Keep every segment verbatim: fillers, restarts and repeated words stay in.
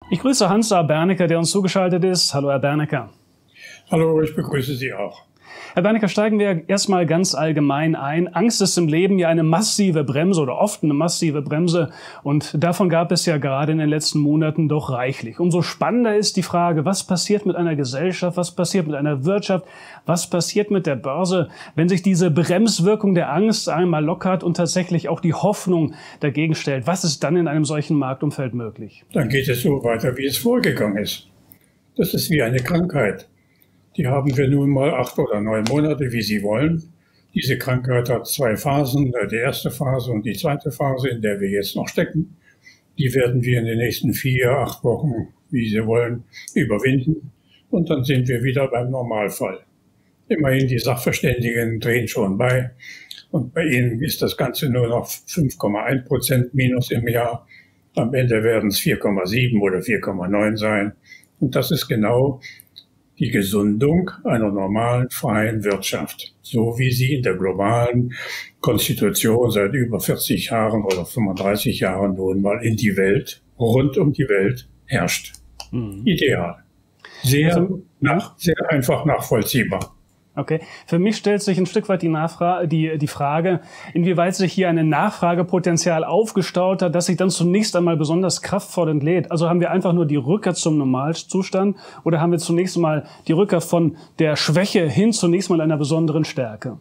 Ich grüße Hans-Saar Bernecker, der uns zugeschaltet ist. Hallo, Herr Bernecker. Hallo, ich begrüße Sie auch. Herr Bernecker, steigen wir erstmal ganz allgemein ein. Angst ist im Leben ja eine massive Bremse oder oft eine massive Bremse. Und davon gab es ja gerade in den letzten Monaten doch reichlich. Umso spannender ist die Frage, was passiert mit einer Gesellschaft, was passiert mit einer Wirtschaft, was passiert mit der Börse, wenn sich diese Bremswirkung der Angst einmal lockert und tatsächlich auch die Hoffnung dagegen stellt. Was ist dann in einem solchen Marktumfeld möglich? Dann geht es so weiter, wie es vorgegangen ist. Das ist wie eine Krankheit. Die haben wir nun mal acht oder neun Monate, wie Sie wollen. Diese Krankheit hat zwei Phasen, die erste Phase und die zweite Phase, in der wir jetzt noch stecken. Die werden wir in den nächsten vier, acht Wochen, wie Sie wollen, überwinden. Und dann sind wir wieder beim Normalfall. Immerhin, die Sachverständigen drehen schon bei. Und bei ihnen ist das Ganze nur noch fünf Komma eins Prozent minus im Jahr. Am Ende werden es vier Komma sieben oder vier Komma neun sein. Und das ist genau die Gesundung einer normalen, freien Wirtschaft, so wie sie in der globalen Konstitution seit über vierzig Jahren oder fünfunddreißig Jahren nun mal in die Welt, rund um die Welt herrscht. Mhm. Ideal. Sehr, also, nach, sehr einfach nachvollziehbar. Okay. Für mich stellt sich ein Stück weit die, Nachfrage, die, die Frage, inwieweit sich hier ein Nachfragepotenzial aufgestaut hat, das sich dann zunächst einmal besonders kraftvoll entlädt. Also haben wir einfach nur die Rückkehr zum Normalzustand oder haben wir zunächst einmal die Rückkehr von der Schwäche hin zunächst mal einer besonderen Stärke?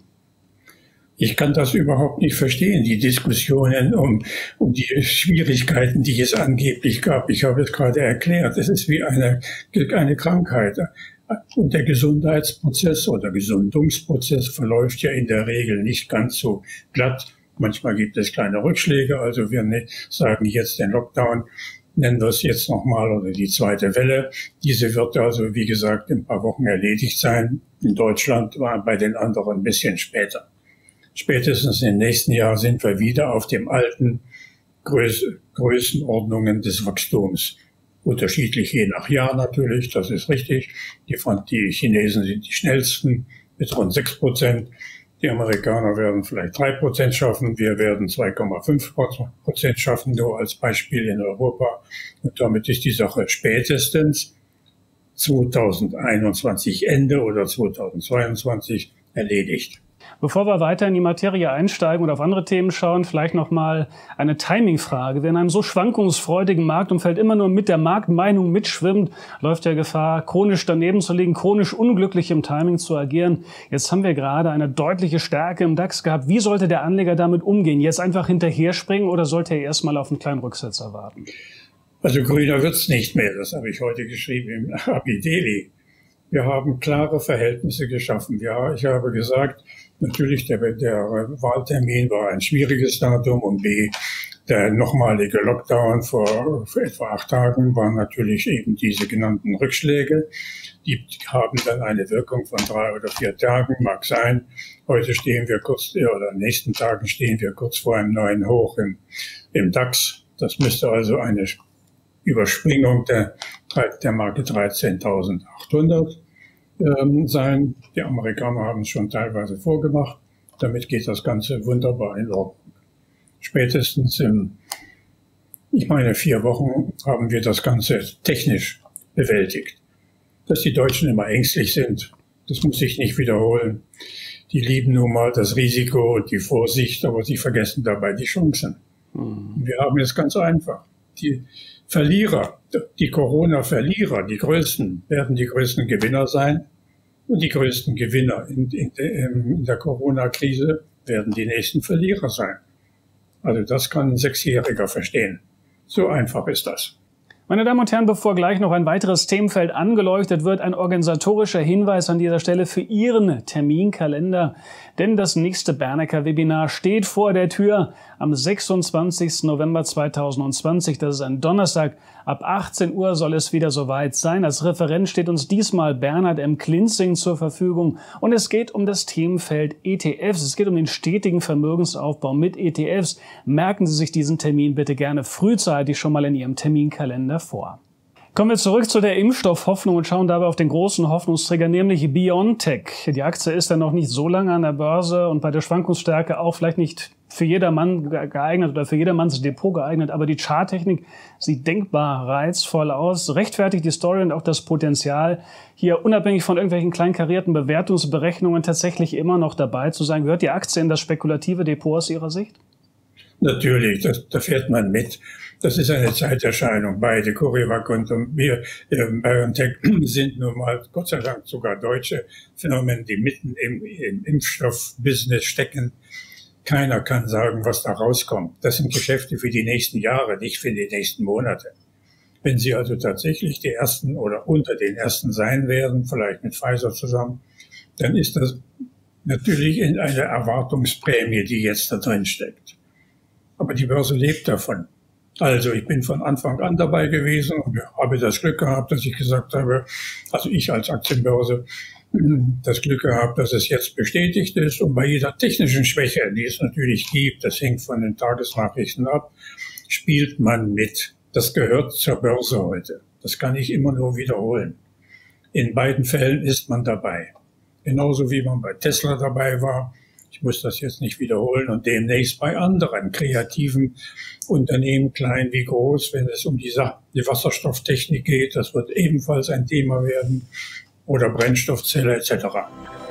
Ich kann das überhaupt nicht verstehen, die Diskussionen um, um die Schwierigkeiten, die es angeblich gab. Ich habe es gerade erklärt, es ist wie eine, eine Krankheit. Und der Gesundheitsprozess oder Gesundungsprozess verläuft ja in der Regel nicht ganz so glatt. Manchmal gibt es kleine Rückschläge. Also wir sagen jetzt den Lockdown, nennen wir es jetzt nochmal, oder die zweite Welle. Diese wird also, wie gesagt, in ein paar Wochen erledigt sein. In Deutschland war bei den anderen ein bisschen später. Spätestens im nächsten Jahr sind wir wieder auf dem alten Größ Größenordnungen des Wachstums. Unterschiedlich je nach Jahr natürlich, das ist richtig. Die, die Chinesen sind die schnellsten mit rund sechs Prozent. Die Amerikaner werden vielleicht drei Prozent schaffen. Wir werden zwei Komma fünf Prozent schaffen, nur als Beispiel in Europa. Und damit ist die Sache spätestens zweitausendeinundzwanzig Ende oder zweitausendzweiundzwanzig erledigt. Bevor wir weiter in die Materie einsteigen und auf andere Themen schauen, vielleicht nochmal eine Timing-Frage. Wer in einem so schwankungsfreudigen Marktumfeld immer nur mit der Marktmeinung mitschwimmt, läuft der Gefahr, chronisch daneben zu liegen, chronisch unglücklich im Timing zu agieren. Jetzt haben wir gerade eine deutliche Stärke im DAX gehabt. Wie sollte der Anleger damit umgehen? Jetzt einfach hinterher springen oder sollte er erstmal auf einen kleinen Rücksetzer warten? Also grüner wird's nicht mehr. Das habe ich heute geschrieben im Abideli. Wir haben klare Verhältnisse geschaffen. Ja, ich habe gesagt, natürlich, der, der Wahltermin war ein schwieriges Datum und B, der nochmalige Lockdown vor, vor etwa acht Tagen waren natürlich eben diese genannten Rückschläge. Die haben dann eine Wirkung von drei oder vier Tagen, mag sein. Heute stehen wir kurz, oder in den nächsten Tagen stehen wir kurz vor einem neuen Hoch im, im DAX. Das müsste also eine Überspringung der, der Marke dreizehntausendachthundert ähm, sein. Die Amerikaner haben es schon teilweise vorgemacht. Damit geht das Ganze wunderbar in Ordnung. Spätestens in, ich meine, vier Wochen haben wir das Ganze technisch bewältigt. Dass die Deutschen immer ängstlich sind, das muss ich nicht wiederholen. Die lieben nun mal das Risiko und die Vorsicht, aber sie vergessen dabei die Chancen. Mhm. Wir haben es ganz einfach. Die Verlierer, die Corona-Verlierer, die größten, werden die größten Gewinner sein. Und die größten Gewinner in, in, in der Corona-Krise werden die nächsten Verlierer sein. Also das kann ein Sechsjähriger verstehen. So einfach ist das. Meine Damen und Herren, bevor gleich noch ein weiteres Themenfeld angeleuchtet wird, ein organisatorischer Hinweis an dieser Stelle für Ihren Terminkalender. Denn das nächste Bernecker-Webinar steht vor der Tür am sechsundzwanzigsten November zweitausendzwanzig. Das ist ein Donnerstag. Ab achtzehn Uhr soll es wieder soweit sein. Als Referent steht uns diesmal Bernhard M. Klinzing zur Verfügung. Und es geht um das Themenfeld E T Fs. Es geht um den stetigen Vermögensaufbau mit E T Fs. Merken Sie sich diesen Termin bitte gerne frühzeitig schon mal in Ihrem Terminkalender vor. Kommen wir zurück zu der Impfstoffhoffnung und schauen dabei auf den großen Hoffnungsträger, nämlich BioNTech. Die Aktie ist ja noch nicht so lange an der Börse und bei der Schwankungsstärke auch vielleicht nicht für jedermann geeignet oder für jedermanns Depot geeignet. Aber die Charttechnik sieht denkbar reizvoll aus, rechtfertigt die Story und auch das Potenzial, hier unabhängig von irgendwelchen kleinkarierten Bewertungsberechnungen tatsächlich immer noch dabei zu sein. Gehört die Aktie in das spekulative Depot aus Ihrer Sicht? Natürlich, das, da fährt man mit. Das ist eine Zeiterscheinung. Beide, CureVac und wir, äh, BioNTech, sind nun mal, Gott sei Dank, sogar deutsche Phänomene, die mitten im, im Impfstoffbusiness stecken. Keiner kann sagen, was da rauskommt. Das sind Geschäfte für die nächsten Jahre, nicht für die nächsten Monate. Wenn sie also tatsächlich die Ersten oder unter den Ersten sein werden, vielleicht mit Pfizer zusammen, dann ist das natürlich in eine Erwartungsprämie, die jetzt da drin steckt. Aber die Börse lebt davon. Also ich bin von Anfang an dabei gewesen und habe das Glück gehabt, dass ich gesagt habe, also ich als Aktienbörse, das Glück gehabt, dass es jetzt bestätigt ist. Und bei jeder technischen Schwäche, die es natürlich gibt, das hängt von den Tagesnachrichten ab, spielt man mit. Das gehört zur Börse heute. Das kann ich immer nur wiederholen. In beiden Fällen ist man dabei. Genauso wie man bei Tesla dabei war. Ich muss das jetzt nicht wiederholen und demnächst bei anderen kreativen Unternehmen, klein wie groß, wenn es um die, Sa- die Wasserstofftechnik geht, das wird ebenfalls ein Thema werden, oder Brennstoffzelle et cetera.